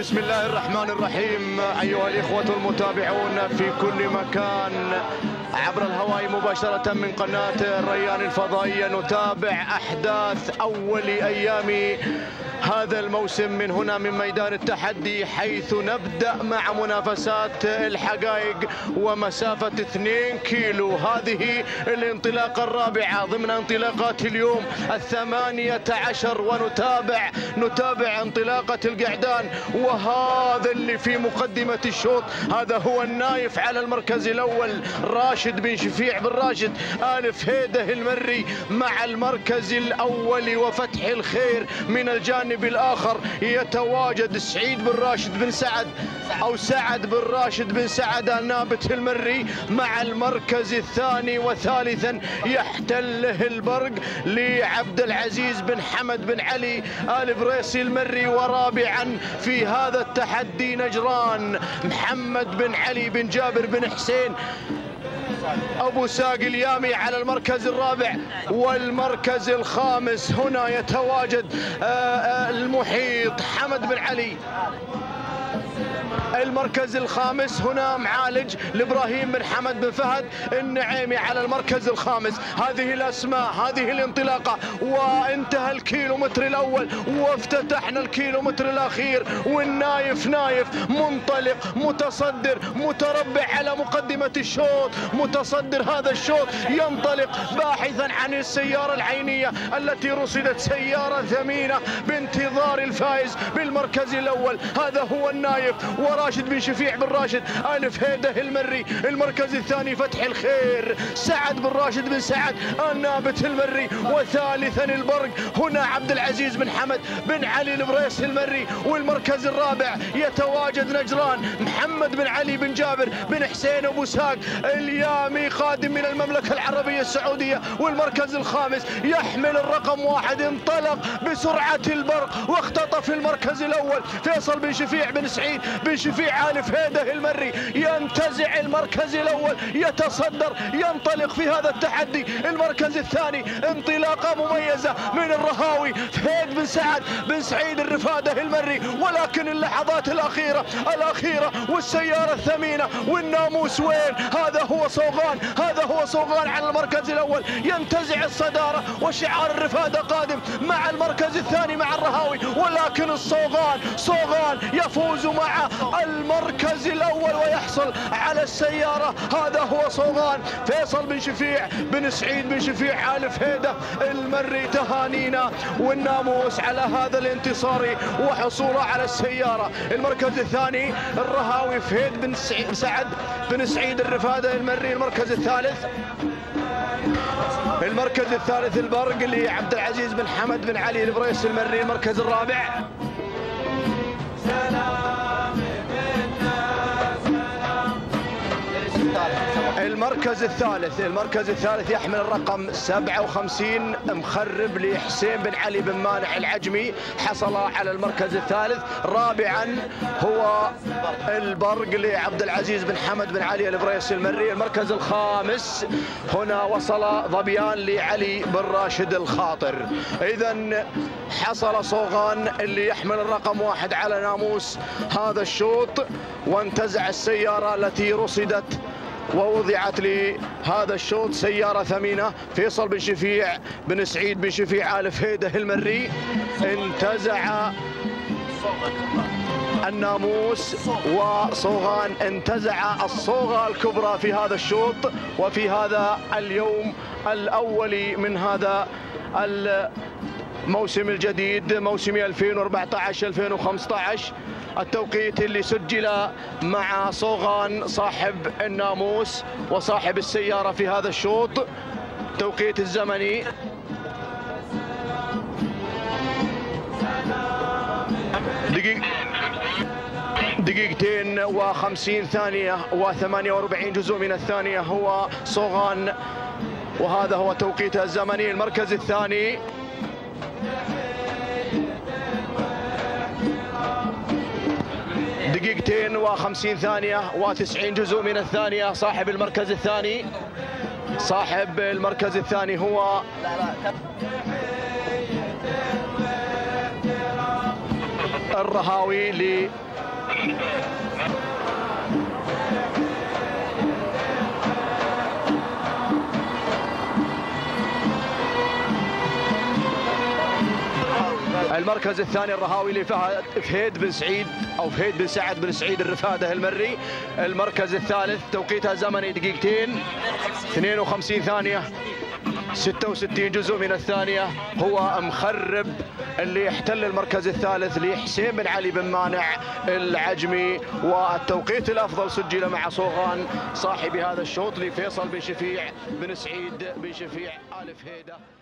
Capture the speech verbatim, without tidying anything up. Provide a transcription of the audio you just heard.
بسم الله الرحمن الرحيم. أيها الإخوة المتابعون في كل مكان عبر الهواء مباشرة من قناة الريان الفضائية، نتابع أحداث أول أيام هذا الموسم من هنا من ميدان التحدي، حيث نبدأ مع منافسات الحقائق ومسافة اثنين كيلو. هذه الانطلاقة الرابعة ضمن انطلاقات اليوم الثمانية عشر، ونتابع نتابع انطلاقة القعدان. وهذا اللي في مقدمة الشوط، هذا هو النايف على المركز الأول راشد بن شفيع بن راشد آل فهيدة المري مع المركز الأول، وفتح الخير من الجانب الآخر يتواجد سعيد بن راشد بن سعد أو سعد بن راشد بن سعد النابت المري مع المركز الثاني، وثالثا يحتله البرق لعبد العزيز بن حمد بن علي آل بريسي المري، ورابعا في هذا التحدي نجران محمد بن علي بن جابر بن حسين أبو ساق اليامي على المركز الرابع. والمركز الخامس هنا يتواجد المحيط حمد بن علي. المركز الخامس هنا معالج لابراهيم بن حمد بن فهد النعيمي على المركز الخامس. هذه الاسماء، هذه الانطلاقه، وانتهى الكيلومتر الاول وافتتحنا الكيلومتر الاخير، والنايف نايف منطلق متصدر متربع على مقدمه الشوط. متصدر هذا الشوط ينطلق باحثا عن السياره العينيه التي رصدت سياره ثمينه بانتظار الفائز بالمركز الاول. هذا هو النايف وراشد بن شفيع بن راشد آل فهيدة المري. المركز الثاني فتح الخير سعد بن راشد بن سعد النابت المري، وثالثا البرق هنا عبد العزيز بن حمد بن علي البريس المري. والمركز الرابع يتواجد نجران محمد بن علي بن جابر بن حسين ابو ساق اليامي قادم من المملكه العربيه السعوديه. والمركز الخامس يحمل الرقم واحد، انطلق بسرعه البرق واختطف المركز الاول فيصل بن شفيع بن سعيد بن شفيع آل فهيدة المري، ينتزع المركز الأول، يتصدر، ينطلق في هذا التحدي. المركز الثاني انطلاقة مميزة من الرهاوي فهيد بن سعد بن سعيد الرفادة المري، ولكن اللحظات الأخيرة الأخيرة والسيارة الثمينة والناموس وين؟ هذا هو صوغان، هذا هو صوغان على المركز الأول ينتزع الصدارة، وشعار الرفادة قادم مع المركز الثاني مع الرهاوي، ولكن الصوغان صوغان يفوز مع المركز الأول ويحصل على السيارة. هذا هو صوغان فيصل بن شفيع بن سعيد بن شفيع آل فهيدة المري. تهانينا والناموس على هذا الانتصار وحصوله على السيارة. المركز الثاني الرهاوي فهيد بن سعد بن سعيد الرفادة المري. المركز الثالث المركز الثالث البرق لعبد العزيز بن حمد بن علي البريس المري. المركز الرابع المركز الثالث المركز الثالث يحمل الرقم سبعة وخمسين مخرب لحسين بن علي بن مانع العجمي، حصل على المركز الثالث. رابعا هو البرق لعبد العزيز بن حمد بن علي البريس المري. المركز الخامس هنا وصل ظبيان لعلي بن راشد الخاطر. اذا حصل صوغان اللي يحمل الرقم واحد على ناموس هذا الشوط، وانتزع السيارة التي رصدت ووضعت لهذا الشوط سيارة ثمينة. فيصل بن شفيع بن سعيد بن شفيع آل فهيدة المري انتزع الناموس، وصوغان انتزع الصوغة الكبرى في هذا الشوط وفي هذا اليوم الأول من هذا الموسم الجديد، موسم ألفين وأربعة عشر ألفين وخمسة عشر. التوقيت اللي سجل مع صوغان صاحب الناموس وصاحب السيارة في هذا الشوط، توقيت الزمني دقيقة دقيقتين وخمسين ثانية وثمانية وأربعين جزء من الثانية هو صوغان، وهذا هو توقيته الزمني. المركز الثاني دقيقتين وخمسين ثانية وتسعين جزء من الثانية. صاحب المركز الثاني صاحب المركز الثاني هو الرهاوي ل المركز الثاني الرهاوي لفهد فهيد بن سعيد او فهيد بن سعد بن سعيد الرفاده المري. المركز الثالث توقيتها زمني دقيقتين اثنين وخمسين ثانيه ستة وستين جزء من الثانيه. هو مخرب اللي يحتل المركز الثالث لحسين بن علي بن مانع العجمي، والتوقيت الافضل سجل مع صوغان صاحب هذا الشوط لفيصل بن شفيع بن سعيد بن شفيع آل فهيده.